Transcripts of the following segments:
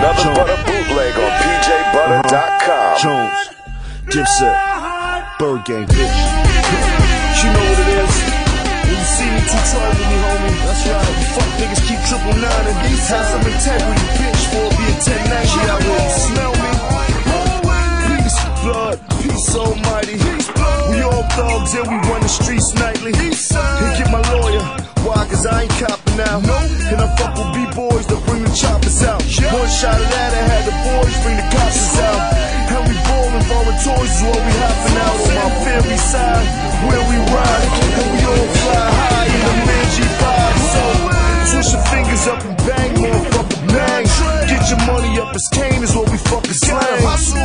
Nothing but a bootleg on PJButter.com. Jones, Dipset, Bird Gang, bitch. You know what it is. When you see me, too tall with me, homie. That's right. Fuck niggas keep 999 and these have some integrity, bitch. For it be a 1090 out here. Smell me? Peace, blood, peace almighty. We all thugs and we run the streets nightly. Here get my lawyer. Why? Cause I ain't copping out. And I fuck with B-boys that bring the choppers out. One shot of that, I had the boys bring the coppers out. And we ballin', borrowing toys is what we hopping out on my family side, where we ride. And we all fly high in the man G5. So twist your fingers up and bang, motherfucker, bang. Get your money up, it's Kane is what we fucking slang.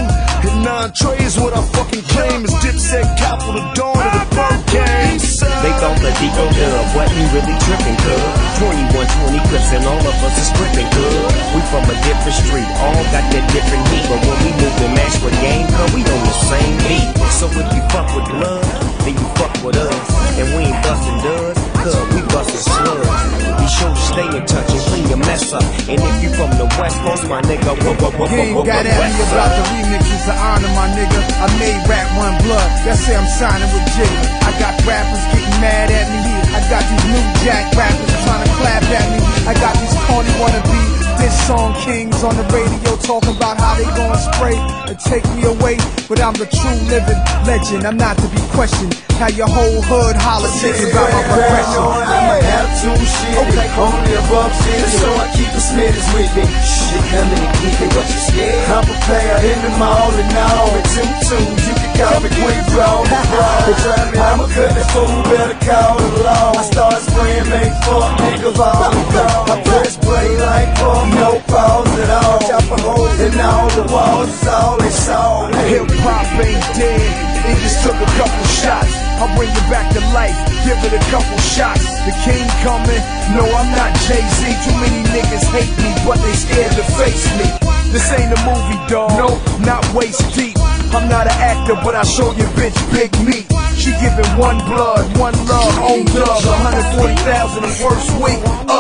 And non-tray is what I fucking claim. Is Dipset, Capital, the dawn of the Bird Gang. They thought the Deco dub, what we really trippin', cuz 21-20 clips and all of us is strippin', cuz we from a different street, all got that different heat. But when we move and match with game, cuz we on the same beat. So if you fuck with blood, then you fuck with us. And we ain't bustin' duds, cuz we bustin' slugs. Be sure to stay in touch and clean your mess up. And if you from the West Coast, my nigga, you ain't got at me about the remixes to honor my nigga. I made rap run blood, that say I'm signing with Jigga. I got rappers getting mad at me. I got these new jack rappers trying to clap at me. I got these corny wannabe diss song kings on the radio talking about how they gon' spray and take me away. But I'm the true living legend, I'm not to be questioned. How your whole hood holler thinking about my progression. I'ma have two shit, okay. Only above shit, so I keep the smitters with me. Shit coming and keep it, what you scared? I'm a player in the mall and all at 2-2. You can call me quick blow, they try me, I'ma cut that fool, better call the law. I start spraying, make fuck niggas all the dog. I press play like fuck, no pause at all. Chop a hole in all the walls, it's all they saw. Hip-hop ain't dead, it just took a couple shots. I'll bring it back to life, give it a couple shots. The king coming, no I'm not Jay-Z. Too many niggas hate me, but they scared to face me. This ain't a movie, dawg, no, not waist deep. I'm not an actor, but I show your bitch big meat. She giving one blood, one love, on dub. 140,000 the worst week,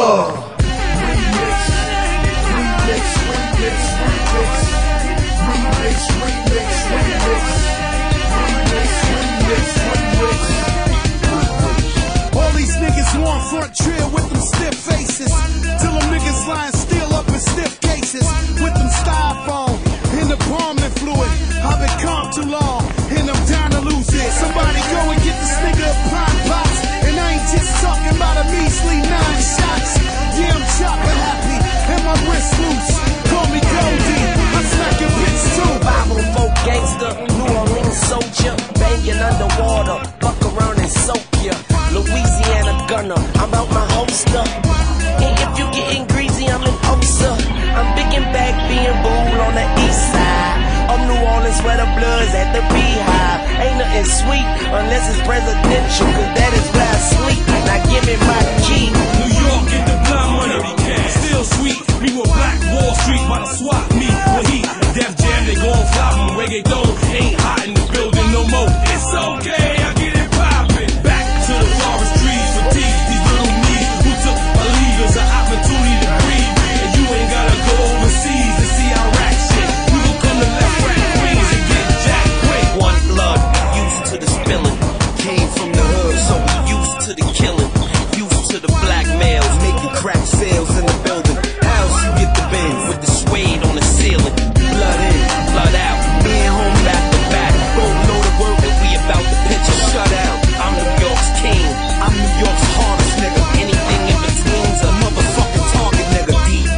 All these niggas want front trail with them stiff faces. Till them niggas lying still up in stiff cases. With them styrofoam in the palming fluid. I've been calm too long and I'm down to lose it. Somebody go and get this nigga a prime box. And I ain't just talking about a measly 9 shots. Yeah, I'm chopping happy and my wrist loose. Call me Goldie, I'm smacking bitch too. 504 gangster, New Orleans soldier, banging underwater, fuck around and soak ya. Louisiana gunner, I'm out my holster. And if you getting greasy, I'm in Osa. I'm big and back being bull on the east side of New Orleans where the blood's at the beehive. Ain't nothing sweet unless it's presidential, cause that is where I sleep. Now give me my key. New York get the blood money, still sweet. Me with Black Wall Street by the swap meet with heat. Def Jam, they gon' flop them. Reggaeton ain't hot in the building no more. It's okay, I get it poppin'. Back to the forest trees for teeth. These little knees who took a leave as an opportunity to breathe. And you ain't gotta go overseas to see our rack shit. You gon' come to left rack queens and get jack quick. One blood, used to the spilling. Came from the hood, so we used to the killing. Used to the black males making crack sales in the building. House you get the bins with the suede on the ceiling. Blood in, blood out. Me and home back to back. Both know the word and we about to pitch a shutout. I'm New York's king. I'm New York's hardest nigga. Anything in between's a motherfucking target nigga.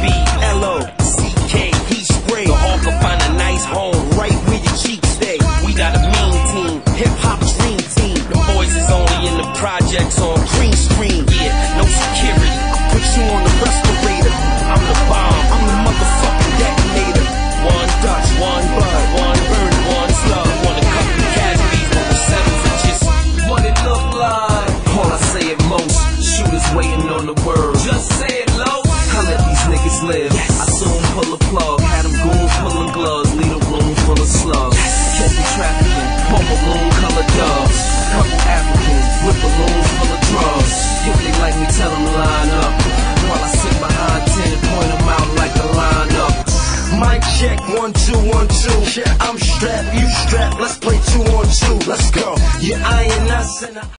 DB-L-O-C-K, he spray. The hawk will find a nice home right where your cheeks stay. We got a mean team, hip-hop dream team. The boys is only in the projects on green screen. Yeah, no security. I put you on the respirator. I'm the bomb. I'm the motherfucking detonator. One Dutch, one blood, one burn, one slug. Want a couple casualties, but we'll settle for just what it look like. All I say at most, shooters waiting on the word. Just say it low. I let these niggas live. Yes. I soon pull a plug, had them goons pulling gloves, leave a room full of slugs. Yes. Catch me trafficking, pump balloon colored doves. Couple Africans with balloons full of drugs. If they like me, tell them line up. While I sit behind 10 and point them out like a lineup. check, 1, 2, 1, 2. I'm strapped, you strapped, let's play 2 on 2. Let's go. You're eyeing us and